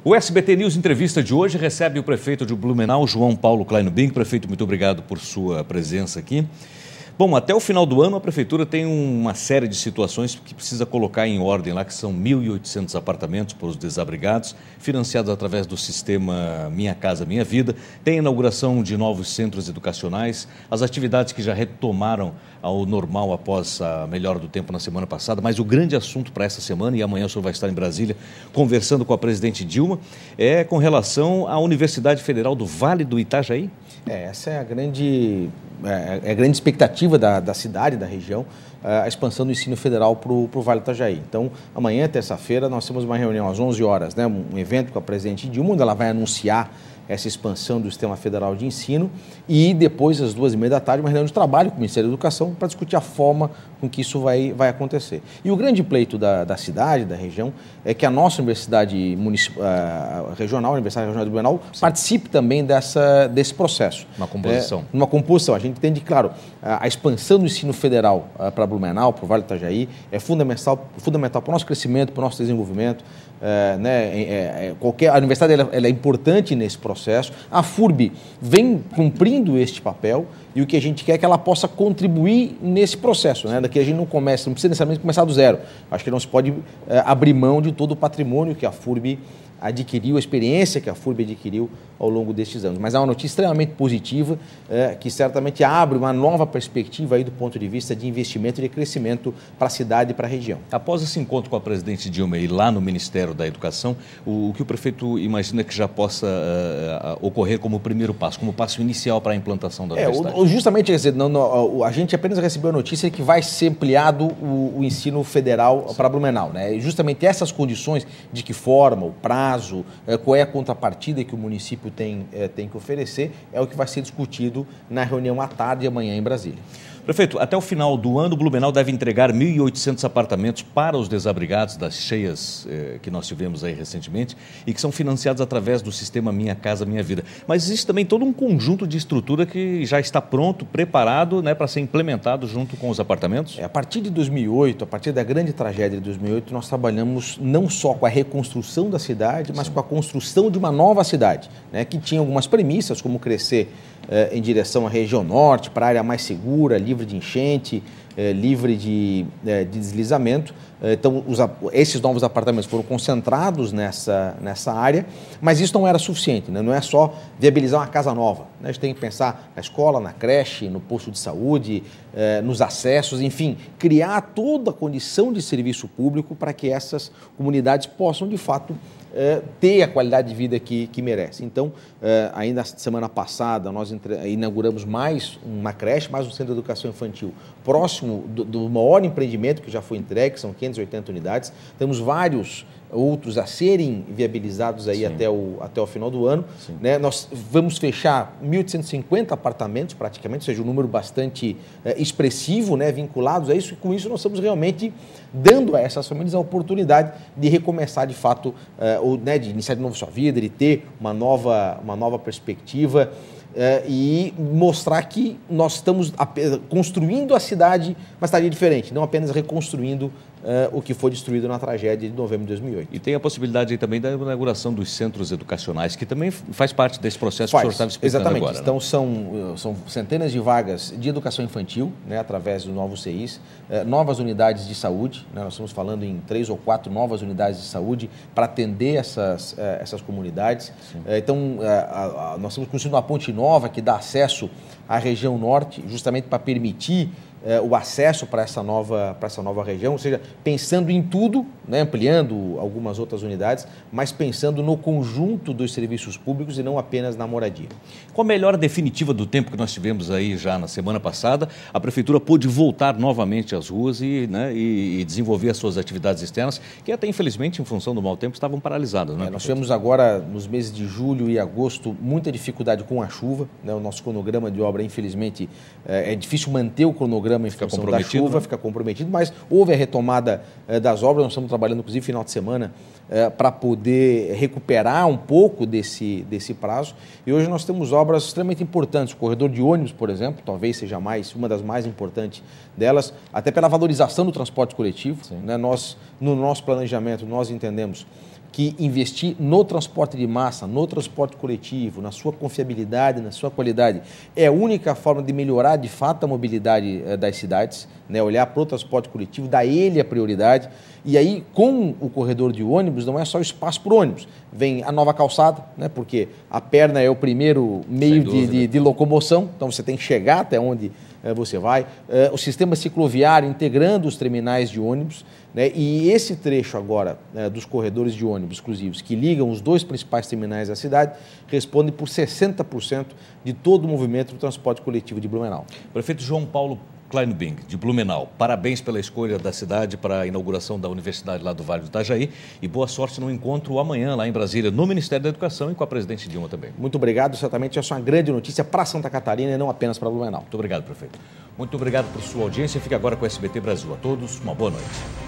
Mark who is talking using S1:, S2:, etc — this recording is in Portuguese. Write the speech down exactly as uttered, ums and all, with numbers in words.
S1: O S B T News Entrevista de hoje recebe o prefeito de Blumenau, João Paulo Kleinobing. Prefeito, muito obrigado por sua presença aqui. Bom, até o final do ano a Prefeitura tem uma série de situações que precisa colocar em ordem lá, que são mil e oitocentos apartamentos para os desabrigados, financiados através do sistema Minha Casa Minha Vida. Tem a inauguração de novos centros educacionais, as atividades que já retomaram ao normal após a melhora do tempo na semana passada, mas o grande assunto para essa semana, e amanhã o senhor vai estar em Brasília conversando com a presidente Dilma, é com relação à Universidade Federal do Vale do Itajaí.
S2: É, essa é a grande, é, é a grande expectativa da, da cidade, da região, a expansão do ensino federal para o Vale do Itajaí. Então, amanhã, terça-feira, nós temos uma reunião às onze horas, né, um evento com a presidente Dilma, onde ela vai anunciar essa expansão do Sistema Federal de Ensino, e depois, às duas e meia da tarde, uma reunião de trabalho com o Ministério da Educação para discutir a forma com que isso vai, vai acontecer. E o grande pleito da, da cidade, da região, é que a nossa Universidade Municipal, uh, Regional, a Universidade Regional de Blumenau, Sim. participe também dessa, desse processo.
S1: Uma composição.
S2: É, uma composição. A gente entende, claro, a, a expansão do ensino federal uh, para Blumenau, para o Vale do Itajaí, é fundamental, fundamental para o nosso crescimento, para o nosso desenvolvimento. É, né, é, é, qualquer, a universidade ela, ela é importante nesse processo. A FURB vem cumprindo este papel e o que a gente quer é que ela possa contribuir nesse processo, né, que a gente não comece, não precisa necessariamente começar do zero. Acho que não se pode é, abrir mão de todo o patrimônio que a FURB adquiriu, a experiência que a FURB adquiriu ao longo destes anos. Mas é uma notícia extremamente positiva, é, que certamente abre uma nova perspectiva aí do ponto de vista de investimento e de crescimento para a cidade e para a região.
S1: Após esse encontro com a presidente Dilma e lá no Ministério da Educação, o, o que o prefeito imagina que já possa uh, ocorrer como primeiro passo, como passo inicial para a implantação da
S2: é,
S1: universidade?
S2: O, justamente, quer dizer, não, não, a gente apenas recebeu a notícia que vai ser ampliado o, o ensino federal para Blumenau, né? E justamente essas condições de que forma, o prazo, qual é a contrapartida que o município tem, tem que oferecer, é o que vai ser discutido na reunião à tarde e amanhã em Brasília.
S1: Prefeito, até o final do ano, Blumenau deve entregar mil e oitocentos apartamentos para os desabrigados das cheias eh, que nós tivemos aí recentemente e que são financiados através do sistema Minha Casa Minha Vida. Mas existe também todo um conjunto de estrutura que já está pronto, preparado, né, para ser implementado junto com os apartamentos?
S2: É, a partir de dois mil e oito, a partir da grande tragédia de dois mil e oito, nós trabalhamos não só com a reconstrução da cidade, mas Sim. com a construção de uma nova cidade, né, que tinha algumas premissas, como crescer eh, em direção à região norte, para a área mais segura, livre de enchente, eh, livre de, eh, de deslizamento. Então, os, esses novos apartamentos foram concentrados nessa, nessa área, mas isso não era suficiente, né? Não é só viabilizar uma casa nova, né? A gente tem que pensar na escola, na creche, no posto de saúde, eh, nos acessos, enfim, criar toda a condição de serviço público para que essas comunidades possam, de fato, eh, ter a qualidade de vida que, que merecem. Então, eh, ainda semana passada, nós entre, inauguramos mais uma creche, mais um centro de educação infantil, próximo do, do maior empreendimento que já foi entregue, que são quinhentas e oitenta unidades. Temos vários outros a serem viabilizados aí até o, até o final do ano. Né? Nós vamos fechar mil oitocentos e cinquenta apartamentos, praticamente, ou seja, um número bastante é, expressivo, né, vinculados a isso, e com isso nós estamos realmente dando a essas famílias a oportunidade de recomeçar de fato, é, ou, né, de iniciar de novo sua vida, de ter uma nova, uma nova perspectiva. É, e mostrar que nós estamos construindo a cidade, uma cidade diferente, não apenas reconstruindo é, o que foi destruído na tragédia de novembro de dois mil e oito.
S1: E tem a possibilidade aí também da inauguração dos centros educacionais, que também faz parte desse processo
S2: faz,
S1: que o senhor estava explicando
S2: exatamente.
S1: agora.
S2: Então,
S1: né?
S2: são, são centenas de vagas de educação infantil, né, através dos novos C Is, é, novas unidades de saúde, né, nós estamos falando em três ou quatro novas unidades de saúde para atender essas, é, essas comunidades. É, então, é, a, a, nós estamos construindo uma ponte nova, nova que dá acesso à região norte, justamente para permitir eh, o acesso para essa nova, para essa nova região, ou seja, pensando em tudo, né, ampliando algumas outras unidades, mas pensando no conjunto dos serviços públicos e não apenas na moradia.
S1: Com a melhora definitiva do tempo que nós tivemos aí já na semana passada, a Prefeitura pôde voltar novamente às ruas e, né, e, e desenvolver as suas atividades externas, que até infelizmente, em função do mau tempo, estavam paralisadas. Né,
S2: é, nós tivemos agora, nos meses de julho e agosto, muita dificuldade com a chuva, né, o nosso cronograma de obra, infelizmente, é, é difícil manter o cronograma em
S1: fica
S2: função da chuva,
S1: né?
S2: fica comprometido, mas houve a retomada é, das obras, nós estamos trabalhando, inclusive, final de semana, é, para poder recuperar um pouco desse, desse prazo. E hoje nós temos obras extremamente importantes. O corredor de ônibus, por exemplo, talvez seja mais, uma das mais importantes delas, até pela valorização do transporte coletivo. Né? Nós, no nosso planejamento, nós entendemos que investir no transporte de massa, no transporte coletivo, na sua confiabilidade, na sua qualidade, é a única forma de melhorar de fato a mobilidade eh, das cidades, né? Olhar para o transporte coletivo, dar ele a prioridade. E aí, com o corredor de ônibus, não é só espaço para ônibus, vem a nova calçada, né? Porque a perna é o primeiro meio de, de, de locomoção, então você tem que chegar até onde eh, você vai. Eh, o sistema cicloviário integrando os terminais de ônibus, né? E esse trecho agora eh, dos corredores de ônibus exclusivos que ligam os dois principais terminais da cidade responde por sessenta por cento de todo o movimento do transporte coletivo de Blumenau.
S1: Prefeito João Paulo Kleinubing, de Blumenau, parabéns pela escolha da cidade para a inauguração da universidade lá do Vale do Itajaí e boa sorte no encontro amanhã lá em Brasília, no Ministério da Educação e com a presidente Dilma também.
S2: Muito obrigado, certamente essa é uma grande notícia para Santa Catarina e não apenas para Blumenau.
S1: Muito obrigado, prefeito. Muito obrigado por sua audiência. Fique agora com o S B T Brasil. A todos, uma boa noite.